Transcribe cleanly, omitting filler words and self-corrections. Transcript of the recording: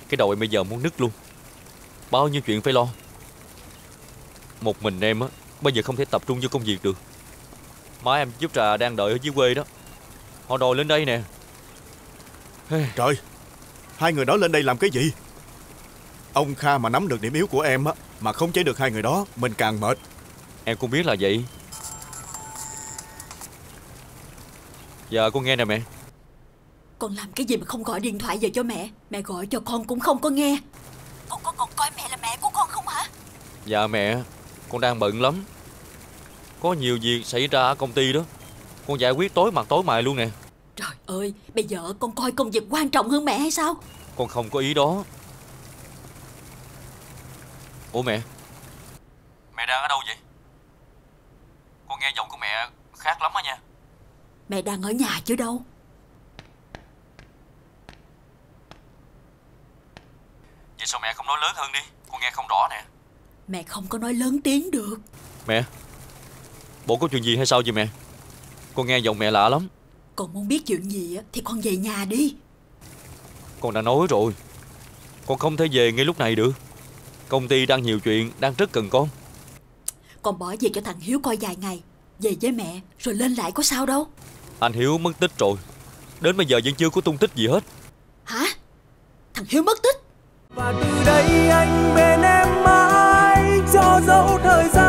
Cái đầu em bây giờ muốn nứt luôn. Bao nhiêu chuyện phải lo. Một mình em á, bây giờ không thể tập trung vô công việc được. Má em giúp trà đang đợi ở dưới quê đó. Họ đòi lên đây nè. Trời, hai người đó lên đây làm cái gì? Ông Kha mà nắm được điểm yếu của em á, mà không chế được hai người đó, mình càng mệt. Em cũng biết là vậy. Dạ con nghe nè mẹ. Con làm cái gì mà không gọi điện thoại về cho mẹ? Mẹ gọi cho con cũng không có nghe. Con có còn coi mẹ là mẹ của con không hả? Dạ mẹ, con đang bận lắm. Có nhiều việc xảy ra ở công ty đó. Con giải quyết tối mặt tối mày luôn nè. Trời ơi, bây giờ con coi công việc quan trọng hơn mẹ hay sao? Con không có ý đó. Ủa mẹ, mẹ đang ở đâu vậy? Con nghe giọng của mẹ khác lắm á nha. Mẹ đang ở nhà chứ đâu. Vậy sao mẹ không nói lớn hơn đi? Con nghe không rõ nè. Mẹ không có nói lớn tiếng được. Mẹ, bộ có chuyện gì hay sao vậy mẹ? Con nghe giọng mẹ lạ lắm. Con muốn biết chuyện gì á thì con về nhà đi. Con đã nói rồi, con không thể về ngay lúc này được. Công ty đang nhiều chuyện, đang rất cần con. Con bỏ về cho thằng Hiếu coi vài ngày. Về với mẹ rồi lên lại có sao đâu. Anh Hiếu mất tích rồi. Đến bây giờ vẫn chưa có tung tích gì hết. Hả? Thằng Hiếu mất tích? Và từ đây anh bên em mãi cho dấu thời gian.